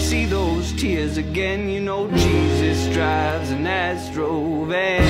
see those tears again. You know Jesus drives an Astro van.